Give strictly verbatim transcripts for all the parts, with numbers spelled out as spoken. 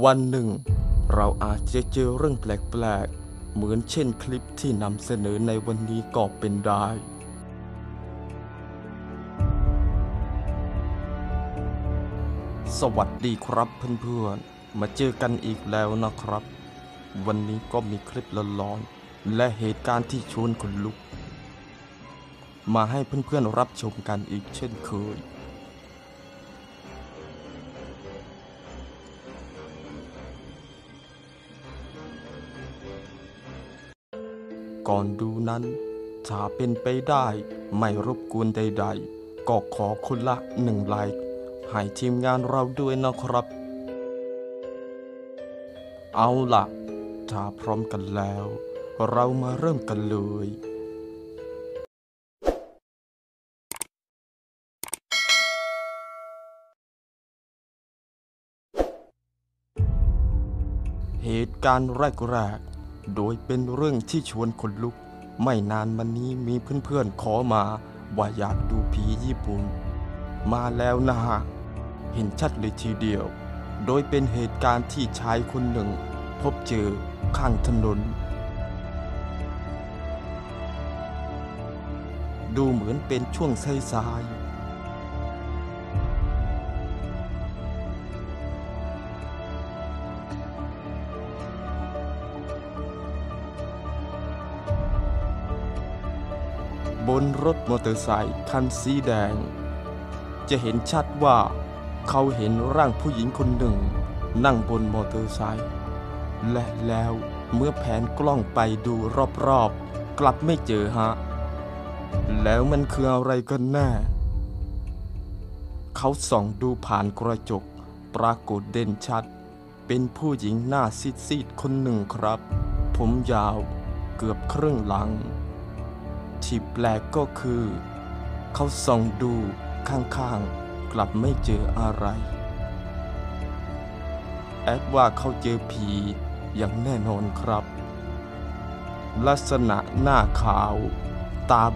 วันหนึ่งเราอาจจะเจอเรื่องแปลกๆเหมือนเช่นคลิปที่นำเสนอในวันนี้ก็เป็นได้สวัสดีครับเพื่อนๆมาเจอกันอีกแล้วนะครับวันนี้ก็มีคลิปร้อนๆและเหตุการณ์ที่ชวนขนลุกมาให้เพื่อนๆรับชมกันอีกเช่นเคยก่อนดูนั้นถ้าเป็นไปได้ไม่รบกวนใดๆก็ขอคนละหนึ่งไลค์ให้ทีมงานเราด้วยนะครับเอาล่ะถ้าพร้อมกันแล้วเรามาเริ่มกันเลยเหตุการณ์แรกๆโดยเป็นเรื่องที่ชวนขนลุกไม่นานมานี้มีเพื่อนๆขอมาว่าอยากดูผีญี่ปุ่นมาแล้วนะฮะเห็นชัดเลยทีเดียวโดยเป็นเหตุการณ์ที่ชายคนหนึ่งพบเจอข้างถนนดูเหมือนเป็นช่วงสายบนรถมอเตอร์ไซค์คันสีแดงจะเห็นชัดว่าเขาเห็นร่างผู้หญิงคนหนึ่งนั่งบนมอเตอร์ไซค์และแล้วเมื่อแผนกล้องไปดูรอบๆกลับไม่เจอฮะแล้วมันคืออะไรกันแน่เขาส่องดูผ่านกระจกปรากฏเด่นชัดเป็นผู้หญิงหน้าซีดๆคนหนึ่งครับผมยาวเกือบครึ่งหลังที่แปลกก็คือเขาส่องดูข้างๆกลับไม่เจออะไรแอดว่าเขาเจอผีอย่างแน่นอนครับลักษณะหน้าขาวตาโบ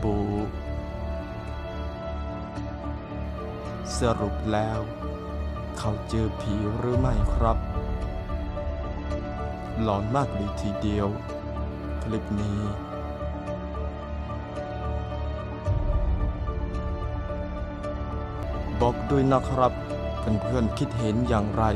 สรุปแล้วเขาเจอผีหรือไม่ครับหลอนมากเลยทีเดียวคลิปนี้บอกด้วยนะครับเพื่อนๆคิดเห็นอย่างไร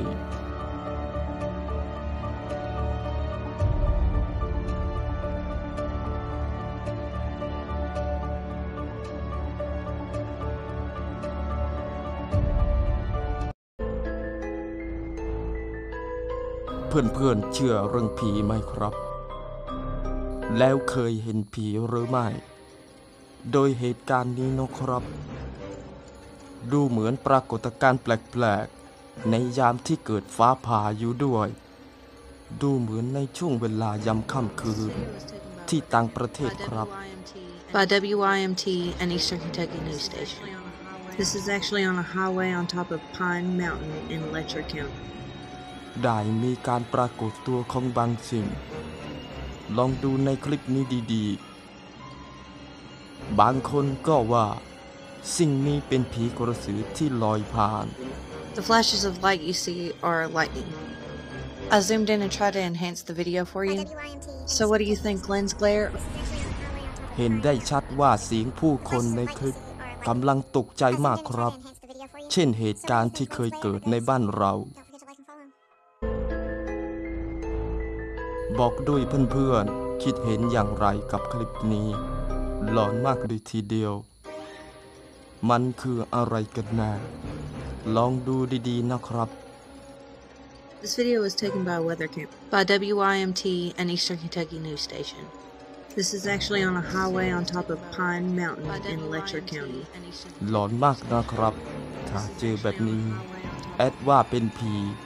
เพื่อนๆเชื่อเรื่องผีไหมครับแล้วเคยเห็นผีหรือไม่โดยเหตุการณ์นี้นะครับดูเหมือนปรากฏการณ์แปลกๆในยามที่เกิดฟ้าผ่าอยู่ด้วยดูเหมือนในช่วงเวลายามค่ำคืนที่ต่างประเทศครับ By W Y M T and Eastern Kentucky News Station. This is actually on a highway on top of Pine Mountain in Letcher County. ได้มีการปรากฏตัวของบางสิ่งลองดูในคลิปนี้ดีๆบางคนก็ว่าสิ่งนี้เป็นผีกระสือที่ลอยผ่าน The flashes of light you see are lightning. I zoomed in and tried to enhance the video for you. So what do you think, lens glare? เห็นได้ชัดว่าเสียงผู้คนในคลิปกำลังตกใจมากครับเช่นเหตุการณ์ที่เคยเกิดในบ้านเราบอกด้วยเพื่อนๆคิดเห็นอย่างไรกับคลิปนี้หลอนมากเลยทีเดียวมันคืออะไรกันแน่ลองดูดีๆนะครับ This video was taken by Weather Camp by W Y M T and Eastern Kentucky News Station. This is actually on a highway on top of Pine Mountain in Letcher County. หลอนมากนะครับถ้าเจอแบบนี้แอดว่าเป็นผี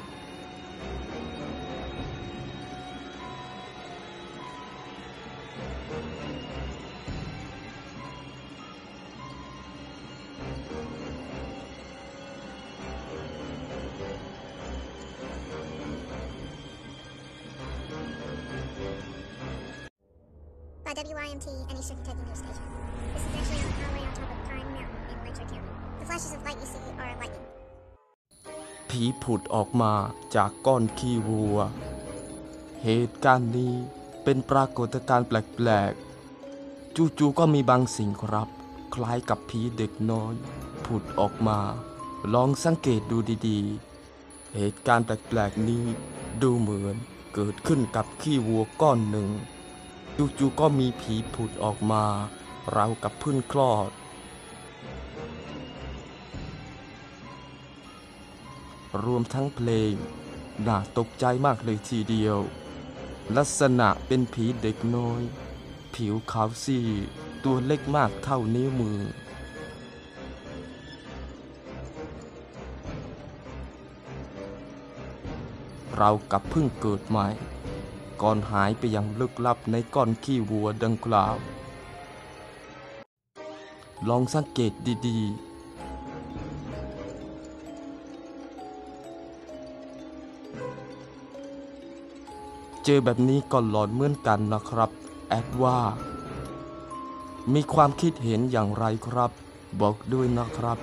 By W Y M T and Eastern Kentucky News Station. This is actually on the highway on top of Pine Mountain in Letcher County. The flashes of light you see are lightning. ผีผุดออกมาจากก้อนขี้วัวเหตุการณ์นี้เป็นปรากฏการณ์แปลกๆจู่ๆก็มีบางสิ่งครับคล้ายกับผีเด็กน้อยผุดออกมาลองสังเกตดูดีๆเหตุการณ์แปลกๆนี้ดูเหมือนเกิดขึ้นกับขี้วัวก้อนหนึ่งจู่ๆก็มีผีผุดออกมาราวกับพึ่งคลอดรวมทั้งเพลงน่าตกใจมากเลยทีเดียวลักษณะเป็นผีเด็กน้อยผิวขาวซีดตัวเล็กมากเท่านิ้วมือเรากับเพิ่งเกิดใหม่ก่อนหายไปอย่างลึกลับในก้อนขี้วัวดังกล่าวลองสังเกตดีๆเจอแบบนี้ก็หลอนเหมือนกันนะครับแอดว่ามีความคิดเห็นอย่างไรครับบอกด้วยนะครับ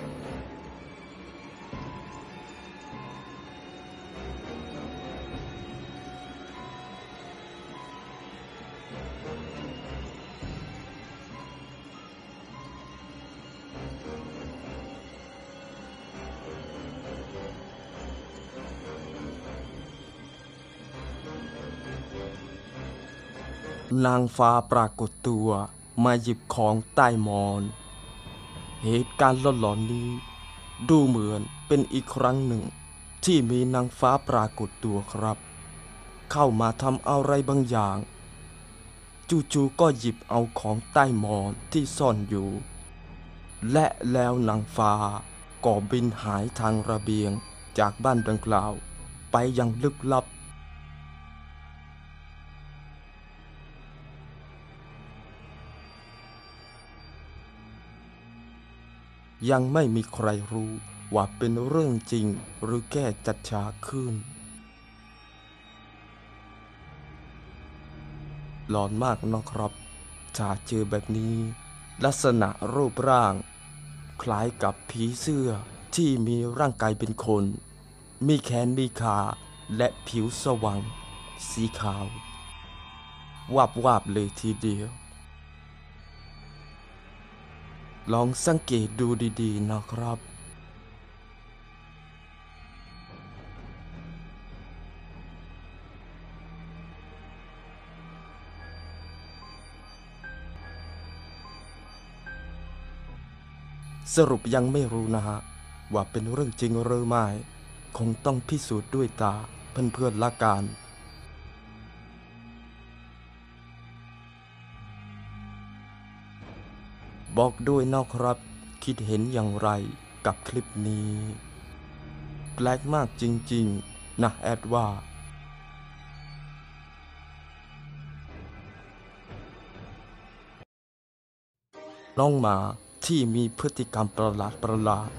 นางฟ้าปรากฏตัวมาหยิบของใต้หมอนเหตุการณ์หลอนๆนี้ดูเหมือนเป็นอีกครั้งหนึ่งที่มีนางฟ้าปรากฏตัวครับเข้ามาทำอะไรบางอย่างจู่ๆก็หยิบเอาของใต้หมอนที่ซ่อนอยู่และแล้วนางฟ้าก็บินหายทางระเบียงจากบ้านดังกล่าวไปอย่างลึกลับยังไม่มีใครรู้ว่าเป็นเรื่องจริงหรือแค่จัดฉากขึ้นหลอนมากนะครับถ้าเจอแบบนี้ลักษณะรูปร่างคล้ายกับผีเสื้อที่มีร่างกายเป็นคนมีแขนมีขาและผิวสว่างสีขาววาบวาบเลยทีเดียวลองสังเกตดูดีๆนะครับสรุปยังไม่รู้นะฮะว่าเป็นเรื่องจริงหรือไม่คงต้องพิสูจน์ด้วยตาเพื่อนๆละกันบอกด้วยนะครับคิดเห็นอย่างไรกับคลิปนี้แปลกมากจริงๆนะแอดว่าน้องหมาที่มีพฤติกรรมประหลาดประหลาด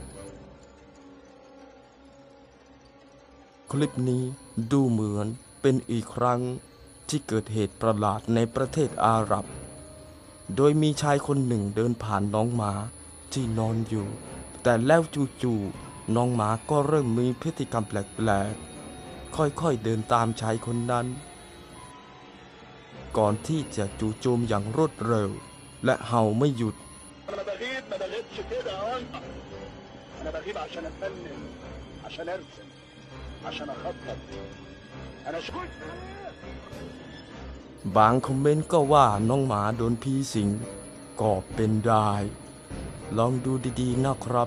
คลิปนี้ดูเหมือนเป็นอีกครั้งที่เกิดเหตุประหลาดในประเทศอาหรับโดยมีชายคนหนึ่งเดินผ่านน้องหมาที่นอนอยู่แต่แล้วจู่ๆน้องหมาก็เริ่มมีพฤติกรรมแปลกๆค่อยๆเดินตามชายคนนั้นก่อนที่จะจู่โจมอย่างรวดเร็วและเห่าไม่หยุด انا بغيب ما بغيبش كده يا انقى انا بغيب عشان افنن عشان ارسم عشان اخطط انا شكوت บางคอมเมนต์ก็ว่าน้องหมาโดนผีสิงก็เป็นได้ลองดูดีๆนะครับ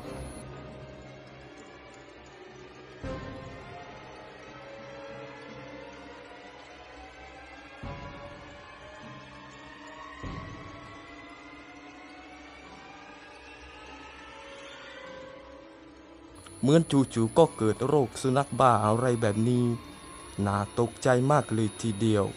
เหมือนจู่ๆก็เกิดโรคสุนัขบ้าอะไรแบบนี้น่าตกใจมากเลยทีเดียว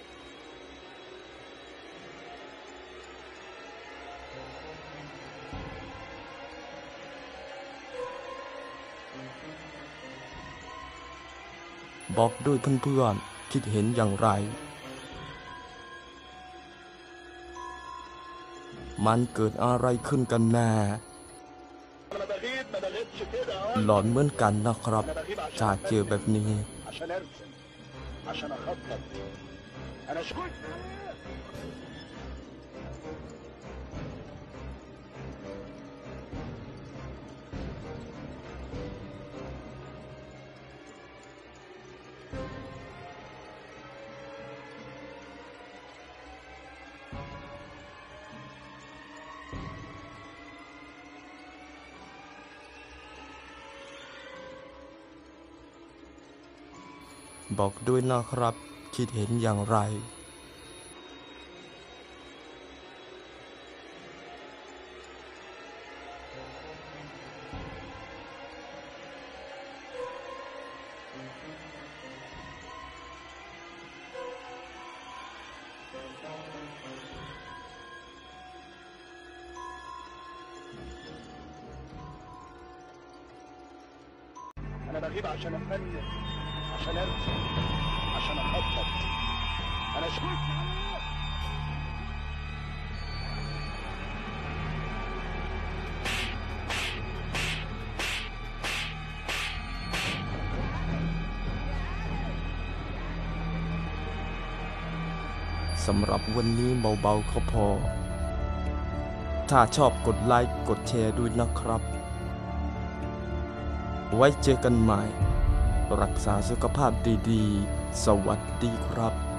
บอกด้วยเพื่อนๆคิดเห็นอย่างไรมันเกิดอะไรขึ้นกันแน่ انا بغيب ما بغيبش كده หลอนเหมือนกันนะครับ انا بغيب عشان จากเจอแบบนี้ عشان ارسم عشان اخطط انا شكوت บอกด้วยนะครับ คิดเห็นอย่างไร انا بغيب عشان افنن عشان ارسم عشان اخطط انا شكوت สำหรับวันนี้เบาๆก็พอ ถ้าชอบกดไลค์กดแชร์ด้วยนะครับ ไว้เจอกันใหม่ รักษาสุขภาพดีๆ สวัสดีครับ